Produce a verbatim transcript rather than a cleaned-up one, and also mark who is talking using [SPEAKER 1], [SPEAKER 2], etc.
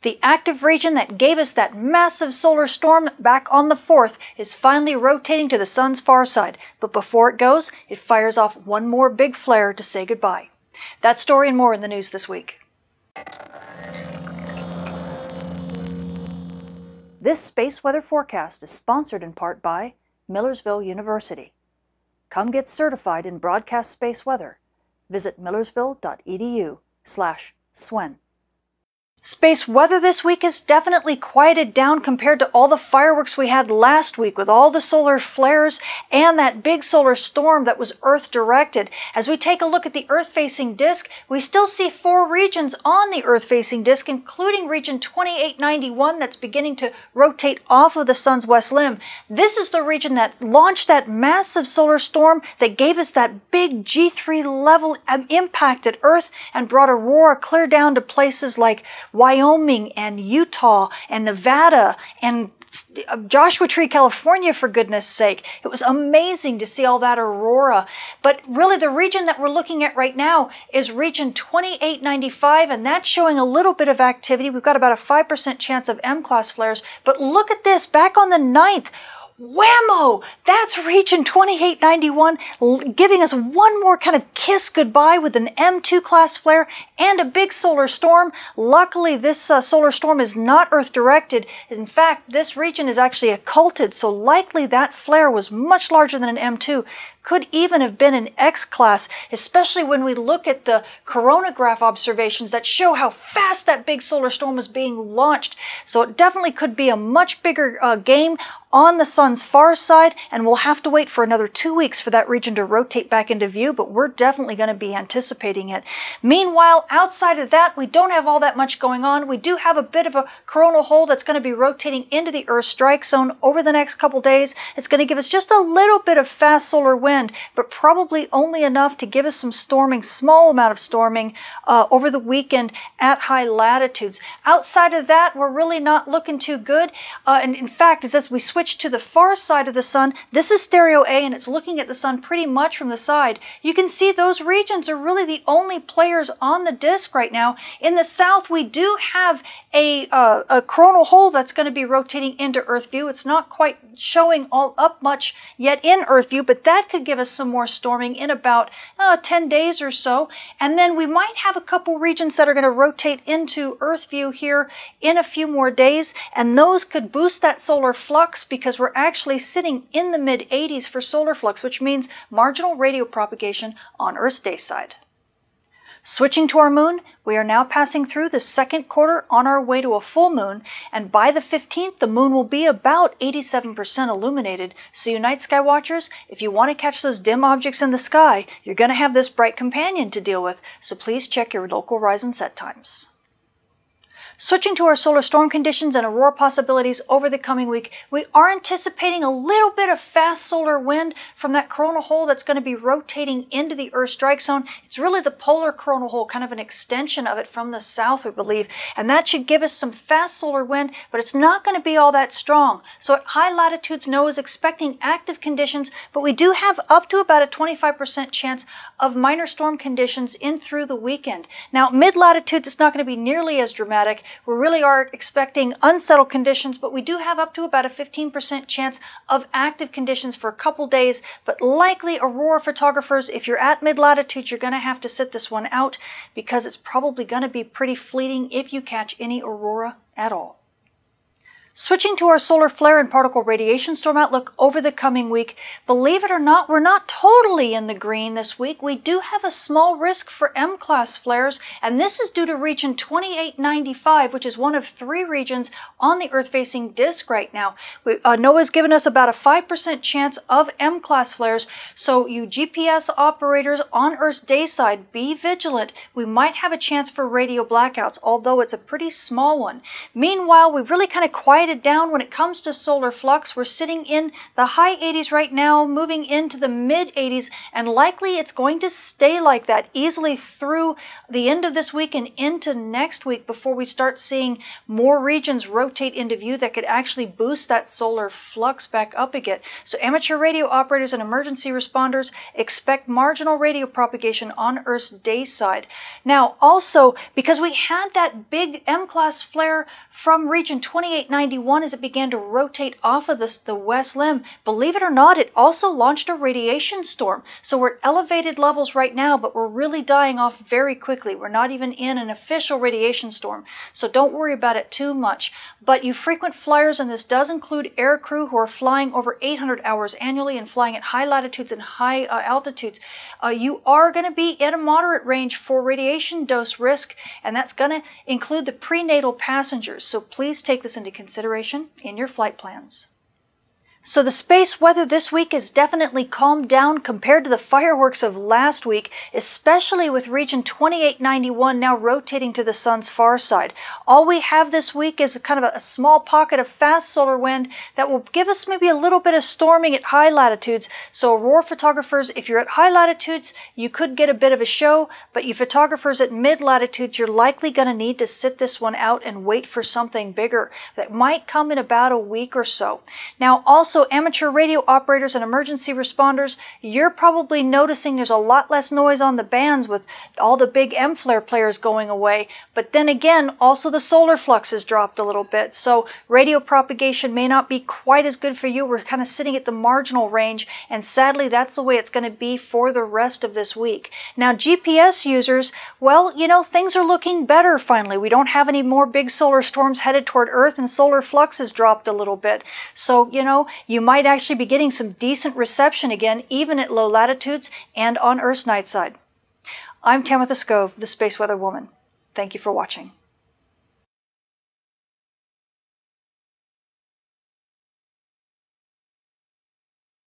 [SPEAKER 1] The active region that gave us that massive solar storm back on the fourth is finally rotating to the sun's far side. But before it goes, it fires off one more big flare to say goodbye. That story and more in the news this week. This space weather forecast is sponsored in part by Millersville University. Come get certified in broadcast space weather. Visit millersville.edu slash Swen. Space weather this week is definitely quieted down compared to all the fireworks we had last week with all the solar flares and that big solar storm that was Earth-directed. As we take a look at the Earth-facing disk, we still see four regions on the Earth-facing disk, including region twenty-eight ninety-one that's beginning to rotate off of the sun's west limb. This is the region that launched that massive solar storm that gave us that big G three level impact at Earth and brought Aurora clear down to places like Wyoming and Utah and Nevada and Joshua Tree, California, for goodness sake. It was amazing to see all that aurora. But really the region that we're looking at right now is region twenty-eight ninety-five, and that's showing a little bit of activity. We've got about a five percent chance of M-class flares. But look at this, back on the ninth. Whammo! That's region twenty-eight ninety-one giving us one more kind of kiss goodbye with an M two class flare and a big solar storm. Luckily, this uh, solar storm is not Earth-directed. In fact, this region is actually occulted, so likely that flare was much larger than an M two. Could even have been an X-class, especially when we look at the coronagraph observations that show how fast that big solar storm was being launched. So it definitely could be a much bigger uh, game on the sun's far side, and we'll have to wait for another two weeks for that region to rotate back into view, but we're definitely going to be anticipating it. Meanwhile, outside of that, we don't have all that much going on. We do have a bit of a coronal hole that's going to be rotating into the Earth strike zone over the next couple days. It's going to give us just a little bit of fast solar wind, but probably only enough to give us some storming, small amount of storming uh, over the weekend at high latitudes. Outside of that, we're really not looking too good. Uh, and in fact, as we switch to the far side of the sun, this is stereo A and it's looking at the sun pretty much from the side. You can see those regions are really the only players on the disk right now. In the south, we do have a, uh, a coronal hole that's going to be rotating into Earth view. It's not quite showing all up much yet in Earth view, but that could give us some more storming in about uh, ten days or so. And then we might have a couple regions that are going to rotate into Earth view here in a few more days, and those could boost that solar flux because we're actually sitting in the mid eighties for solar flux, which means marginal radio propagation on Earth's day side. Switching to our moon, we are now passing through the second quarter on our way to a full moon, and by the fifteenth, the moon will be about eighty-seven percent illuminated. So you night sky watchers, if you want to catch those dim objects in the sky, you're going to have this bright companion to deal with, so please check your local rise and set times. Switching to our solar storm conditions and aurora possibilities over the coming week, we are anticipating a little bit of fast solar wind from that coronal hole that's going to be rotating into the Earth strike zone. It's really the polar coronal hole, kind of an extension of it from the south, we believe, and that should give us some fast solar wind, but it's not going to be all that strong. So at high latitudes, NOAA is expecting active conditions, but we do have up to about a twenty-five percent chance of minor storm conditions in through the weekend. Now, mid-latitudes, it's not going to be nearly as dramatic. We really are expecting unsettled conditions, but we do have up to about a fifteen percent chance of active conditions for a couple days, but likely aurora photographers, if you're at mid-latitudes, you're going to have to sit this one out because it's probably going to be pretty fleeting if you catch any aurora at all. Switching to our solar flare and particle radiation storm outlook over the coming week, believe it or not, we're not totally in the green this week. We do have a small risk for M-class flares, and this is due to region twenty-eight ninety-five, which is one of three regions on the Earth-facing disk right now. We, uh, NOAA's given us about a five percent chance of M-class flares, so you G P S operators on Earth's day side, be vigilant. We might have a chance for radio blackouts, although it's a pretty small one. Meanwhile, we really kind of quiet divided down when it comes to solar flux. We're sitting in the high eighties right now, moving into the mid eighties, and likely it's going to stay like that easily through the end of this week and into next week before we start seeing more regions rotate into view that could actually boost that solar flux back up again. So amateur radio operators and emergency responders expect marginal radio propagation on Earth's day side. Now also, because we had that big M-class flare from region twenty-eight ninety-one as it began to rotate off of this, the west limb, believe it or not, it also launched a radiation storm. So we're at elevated levels right now, but we're really dying off very quickly. We're not even in an official radiation storm, so don't worry about it too much. But you frequent flyers, and this does include air crew who are flying over eight hundred hours annually and flying at high latitudes and high uh, altitudes, uh, you are going to be at a moderate range for radiation dose risk, and that's going to include the prenatal passengers. So please take this into consideration in your flight plans. So the space weather this week is definitely calmed down compared to the fireworks of last week, especially with region twenty-eight ninety-one now rotating to the sun's far side. All we have this week is a kind of a, a small pocket of fast solar wind that will give us maybe a little bit of storming at high latitudes. So Aurora photographers, if you're at high latitudes, you could get a bit of a show, but you photographers at mid latitudes, you're likely going to need to sit this one out and wait for something bigger that might come in about a week or so. Now also, So amateur radio operators and emergency responders, you're probably noticing there's a lot less noise on the bands with all the big M-flare players going away. But then again, also the solar flux has dropped a little bit. So radio propagation may not be quite as good for you. We're kind of sitting at the marginal range, and sadly that's the way it's going to be for the rest of this week. Now G P S users, well, you know, things are looking better finally. We don't have any more big solar storms headed toward Earth, and solar flux has dropped a little bit. So, you know, you might actually be getting some decent reception again, even at low latitudes and on Earth's night side. I'm Tamitha Skov, the Space Weather Woman. Thank you for watching.